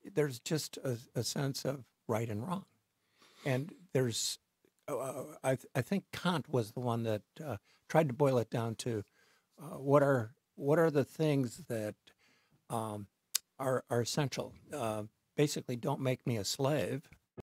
there's just a sense of right and wrong. And I think Kant was the one that tried to boil it down to what are the things that are essential. Basically, don't make me a slave,